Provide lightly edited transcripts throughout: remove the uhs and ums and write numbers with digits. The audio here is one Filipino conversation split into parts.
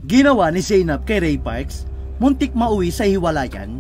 Ginawa ni Zainab kay Ray Parks, muntik mauwi sa hiwalayan.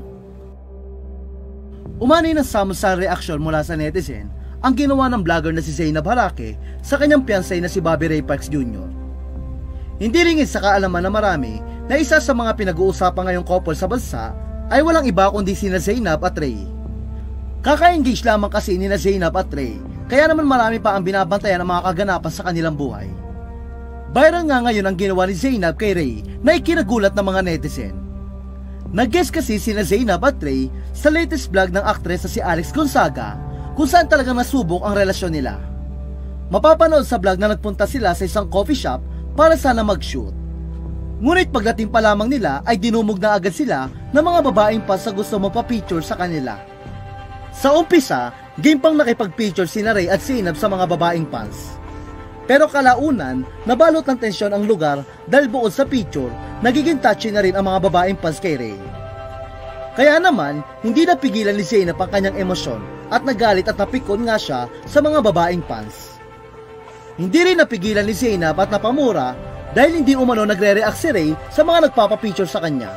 Umani ng samusang reaksyon mula sa netizen ang ginawa ng vlogger na si Zainab Harake sa kanyang fiancé na si Bobby Ray Parks Jr. Hindi ringid sa kaalaman na marami na isa sa mga pinag-uusapan ngayong couple sa bansa ay walang iba kundi sina Zainab at Ray. Kaka-engage lamang kasi ni na Zainab at Ray, kaya naman marami pa ang binabantayan ng mga kaganapan sa kanilang buhay. Viral nga ngayon ang ginawa ni Zainab kay Ray na ikinagulat ng mga netizen. Nag-guest kasi sina Zainab at Ray sa latest vlog ng aktres na si Alex Gonzaga kung saan talagang nasubok ang relasyon nila. Mapapanood sa vlog na nagpunta sila sa isang coffee shop para sana mag-shoot. Ngunit pagdating pa lamang nila ay dinumog na agad sila ng mga babaeng pa sa gusto magpa-picture sa kanila. Sa umpisa, game pang nakipag-picture sina Ray at Zainab sa mga babaeng fans. Pero kalaunan, nabalot ng tensyon ang lugar dahil bukod sa picture, nagiging touchy na rin ang mga babaeng fans kay Ray. Kaya naman, hindi napigilan ni Zainab ang kanyang emosyon at nagalit at napikon nga siya sa mga babaeng fans. Hindi rin napigilan ni Zainab at napamura dahil hindi umano nagre-react si Ray sa mga nagpapapicture sa kanya.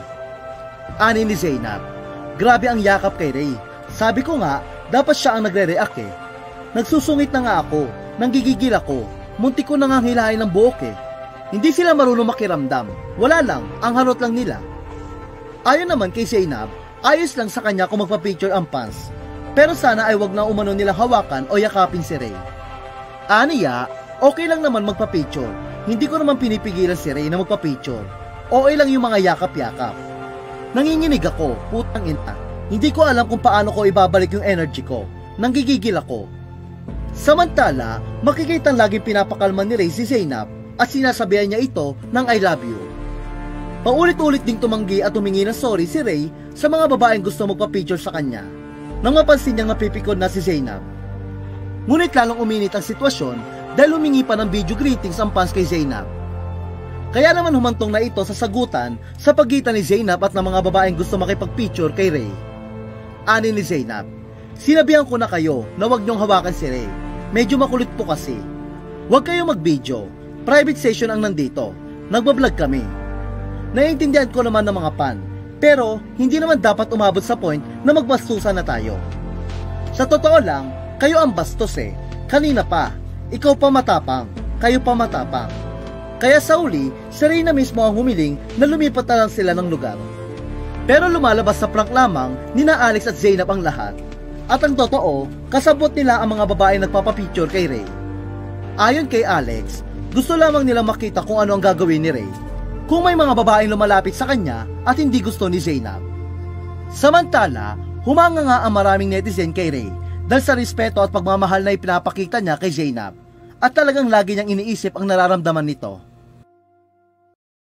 Ani ni Zainab, grabe ang yakap kay Ray. Sabi ko nga, dapat siya ang nagre-react eh. Nagsusungit na nga ako, nanggigigil ako. Muntik ko nang hilahin ng buhok eh. Hindi sila marunong makiramdam. Wala lang, ang harot lang nila. Ayon naman kay Zainab, ayos lang sa kanya kung magpa-picture ang fans. Pero sana ay wag na umano nilang hawakan o yakapin si Ray. Aniya, okay lang naman magpa-picture. Hindi ko naman pinipigilan si Ray na magpa-picture. Okay lang yung mga yakap-yakap. Nanginginig ako, putang ina. Hindi ko alam kung paano ko ibabalik yung energy ko. Nanggigigil ako. Samantala, makikitang laging pinapakalman ni Ray si Zainab at sinasabihan niya ito ng I love you. Paulit-ulit ding tumanggi at humingi ng sorry si Ray sa mga babaeng gusto magpa-picture sa kanya nang mapansin niyang napipikon na si Zainab. Ngunit lalong uminit ang sitwasyon dahil humingi pa ng video greetings ang fans kay Zainab. Kaya naman humantong na ito sa sagutan sa pagitan ni Zainab at ng mga babaeng gusto makipag-picture kay Ray. Ani ni Zainab, sinabihan ko na kayo na huwag niyong hawakan si Ray. Medyo makulit po kasi. Huwag kayong mag-video. Private session ang nandito. Nagbablog kami. Naiintindihan ko naman ng mga fan. Pero, hindi naman dapat umabot sa point na magbastusan na tayo. Sa totoo lang, kayo ang bastos eh. Kanina pa. Ikaw pa matapang. Kayo pa matapang. Kaya sa uli, si Ray na mismo ang humiling na lumipat na lang sila ng lugar. Pero lumalabas sa prank lamang nina Alex at Zainab ang lahat. At ang totoo, kasabot nila ang mga babae nagpapapicture kay Ray. Ayon kay Alex, gusto lamang nilang makita kung ano ang gagawin ni Ray kung may mga babaeng lumalapit sa kanya at hindi gusto ni Zainab. Samantala, humanga nga ang maraming netizen kay Ray dahil sa respeto at pagmamahal na ipinapakita niya kay Zainab at talagang lagi niyang iniisip ang nararamdaman nito.